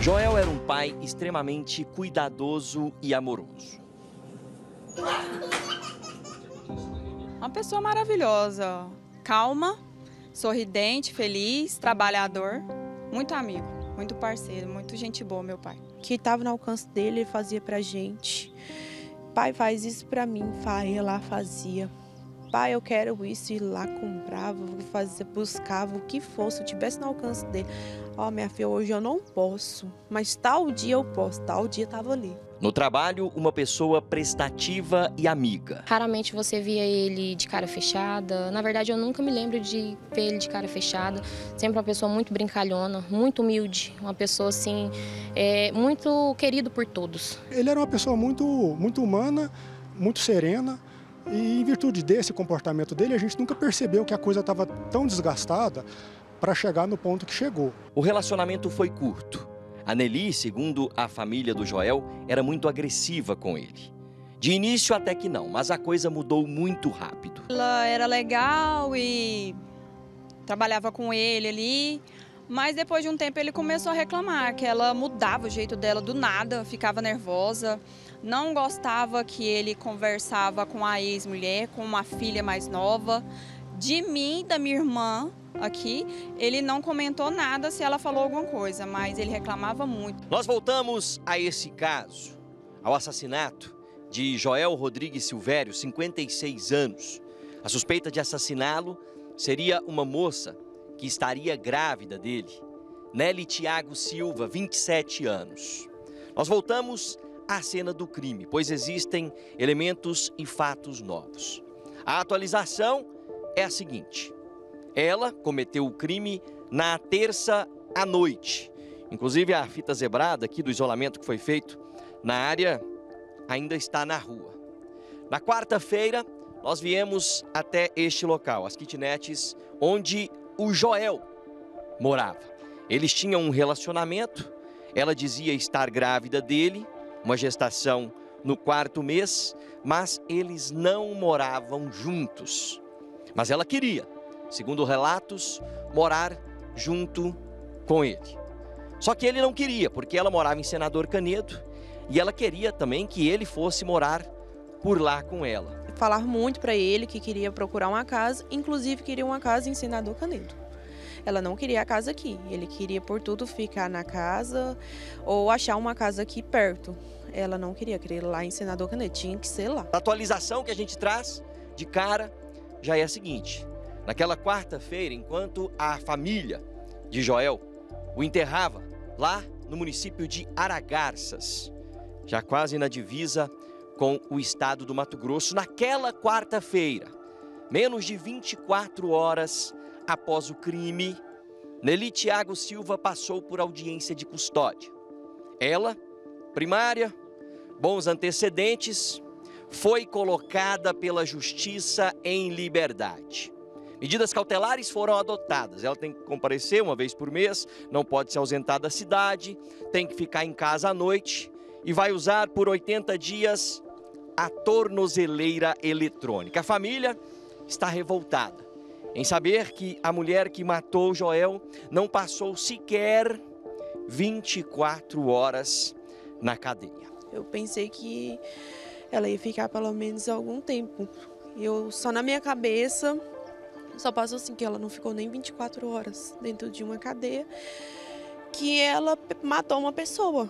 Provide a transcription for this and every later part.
Joel era um pai extremamente cuidadoso e amoroso. Uma pessoa maravilhosa, calma, sorridente, feliz, trabalhador, muito amigo, muito parceiro, muito gente boa, meu pai. Que estava no alcance dele, ele fazia pra gente. Pai, faz isso pra mim, pai, ia lá, fazia. Pai, eu quero isso, ir lá, comprava, fazia, buscava, o que fosse, se eu tivesse no alcance dele. Ó, minha filha, hoje eu não posso, mas tal dia eu posso, tal dia estava ali. No trabalho, uma pessoa prestativa e amiga. Raramente você via ele de cara fechada. Na verdade, eu nunca me lembro de ver ele de cara fechada. Sempre uma pessoa muito brincalhona, muito humilde. Uma pessoa, assim, muito querido por todos. Ele era uma pessoa muito humana, muito serena. E em virtude desse comportamento dele, a gente nunca percebeu que a coisa estava tão desgastada para chegar no ponto que chegou. O relacionamento foi curto. A Nelly, segundo a família do Joel, era muito agressiva com ele. De início até que não, mas a coisa mudou muito rápido. Ela era legal e trabalhava com ele ali, mas depois de um tempo ele começou a reclamar que ela mudava o jeito dela do nada, ficava nervosa, não gostava que ele conversava com a ex-mulher, com uma filha mais nova. De mim, da minha irmã aqui, ele não comentou nada se ela falou alguma coisa, mas ele reclamava muito. Nós voltamos a esse caso, ao assassinato de Joel Rodrigues Silvério, 56 anos. A suspeita de assassiná-lo seria uma moça que estaria grávida dele, Nelly Thiago Silva, 27 anos. Nós voltamos à cena do crime, pois existem elementos e fatos novos. A atualização é a seguinte: ela cometeu o crime na terça à noite. Inclusive a fita zebrada aqui do isolamento que foi feito na área ainda está na rua. Na quarta-feira, nós viemos até este local, as kitnets, onde o Joel morava. Eles tinham um relacionamento, ela dizia estar grávida dele, uma gestação no 4º mês, mas eles não moravam juntos. Mas ela queria, segundo relatos, morar junto com ele. Só que ele não queria, porque ela morava em Senador Canedo e ela queria também que ele fosse morar por lá com ela. Falar muito para ele que queria procurar uma casa, inclusive queria uma casa em Senador Canedo. Ela não queria a casa aqui, ele queria por tudo ficar na casa ou achar uma casa aqui perto. Ela não queria ir lá em Senador Canedo, tinha que ser lá. A atualização que a gente traz de cara já é a seguinte: naquela quarta-feira, enquanto a família de Joel o enterrava lá no município de Aragarças, já quase na divisa com o estado do Mato Grosso, naquela quarta-feira, menos de 24 horas após o crime, Nelly Thiago Silva passou por audiência de custódia. Ela, primária, bons antecedentes, foi colocada pela justiça em liberdade. Medidas cautelares foram adotadas. Ela tem que comparecer uma vez por mês, não pode se ausentar da cidade, tem que ficar em casa à noite e vai usar por 80 dias a tornozeleira eletrônica. A família está revoltada em saber que a mulher que matou Joel não passou sequer 24 horas na cadeia. Eu pensei que ela ia ficar pelo menos algum tempo. Só na minha cabeça, só passou assim que ela não ficou nem 24 horas dentro de uma cadeia, que ela matou uma pessoa.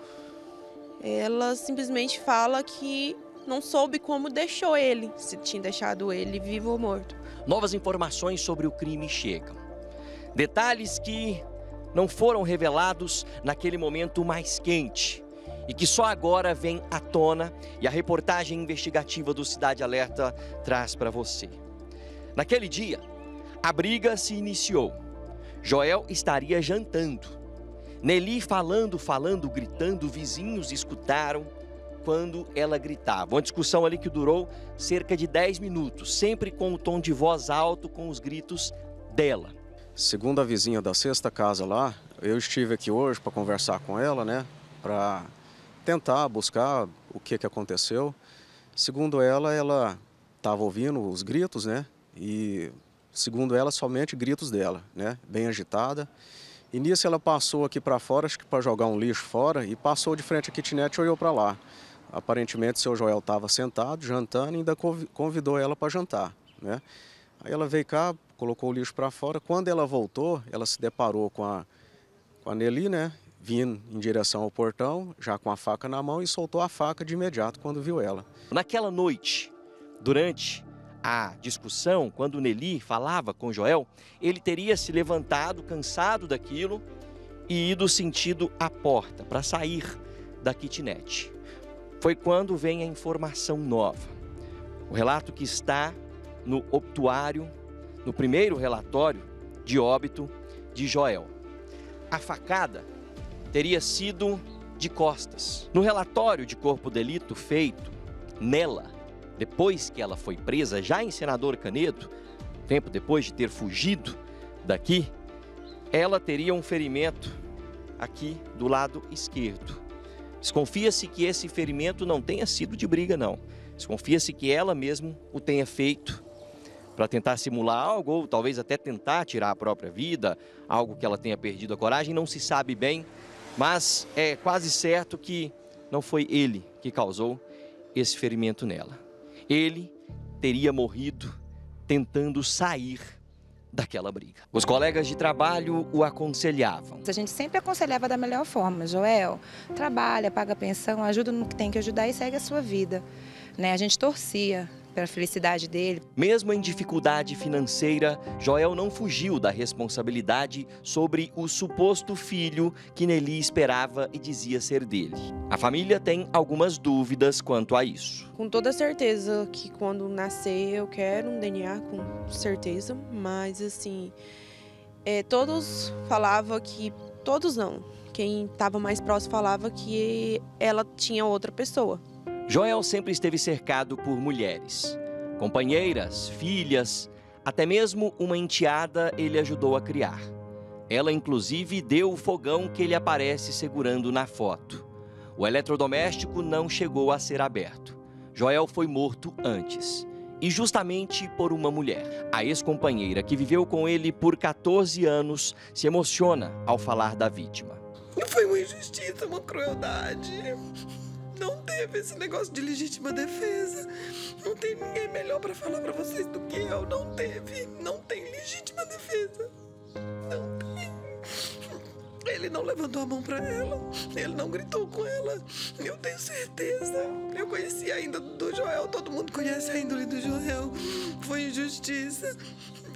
Ela simplesmente fala que não soube como deixou ele, se tinha deixado ele vivo ou morto. Novas informações sobre o crime chegam. Detalhes que não foram revelados naquele momento mais quente e que só agora vem à tona e a reportagem investigativa do Cidade Alerta traz para você. Naquele dia, a briga se iniciou. Joel estaria jantando. Nelly falando, gritando, vizinhos escutaram quando ela gritava. Uma discussão ali que durou cerca de 10 minutos, sempre com o tom de voz alto, com os gritos dela. Segundo a vizinha da sexta casa lá, eu estive aqui hoje para conversar com ela, né, para tentar buscar o que aconteceu. Segundo ela estava ouvindo os gritos, né, e segundo ela, somente gritos dela, né, bem agitada. E nisso ela passou aqui para fora, acho que para jogar um lixo fora, e passou de frente à kitnet e olhou para lá. Aparentemente, seu Joel estava sentado, jantando, e ainda convidou ela para jantar, né? Aí ela veio cá, colocou o lixo para fora. Quando ela voltou, ela se deparou com a Nelly, né? Vindo em direção ao portão, já com a faca na mão, e soltou a faca de imediato quando viu ela. Naquela noite, durante a discussão, quando Nelly falava com Joel, ele teria se levantado, cansado daquilo, e ido sentido à porta para sair da kitnet. Foi quando vem a informação nova. O relato que está no obituário, no primeiro relatório de óbito de Joel. A facada teria sido de costas. No relatório de corpo de delito feito nela, depois que ela foi presa, já em Senador Canedo, tempo depois de ter fugido daqui, ela teria um ferimento aqui do lado esquerdo. Desconfia-se que esse ferimento não tenha sido de briga, não. Desconfia-se que ela mesma o tenha feito para tentar simular algo, ou talvez até tentar tirar a própria vida, algo que ela tenha perdido a coragem, não se sabe bem, mas é quase certo que não foi ele que causou esse ferimento nela. Ele teria morrido tentando sair daquela briga. Os colegas de trabalho o aconselhavam. A gente sempre aconselhava da melhor forma. Joel, trabalha, paga pensão, ajuda no que tem que ajudar e segue a sua vida, né? A gente torcia pela felicidade dele. Mesmo em dificuldade financeira, Joel não fugiu da responsabilidade sobre o suposto filho que Nelly esperava e dizia ser dele. A família tem algumas dúvidas quanto a isso. Com toda certeza que quando nascer eu quero um DNA, com certeza, mas assim, todos falavam que, todos não, quem estava mais próximo falava que ela tinha outra pessoa. Joel sempre esteve cercado por mulheres, companheiras, filhas, até mesmo uma enteada ele ajudou a criar. Ela, inclusive, deu o fogão que ele aparece segurando na foto. O eletrodoméstico não chegou a ser aberto. Joel foi morto antes, e justamente por uma mulher. A ex-companheira, que viveu com ele por 14 anos, se emociona ao falar da vítima. Foi uma injustiça, uma crueldade. Não teve esse negócio de legítima defesa. Não tem ninguém melhor para falar para vocês do que eu. Não teve. Não tem legítima defesa. Não tem. Ele não levantou a mão para ela. Ele não gritou com ela. Eu tenho certeza. Eu conheci a índole do Joel. Todo mundo conhece a índole do Joel. Foi injustiça.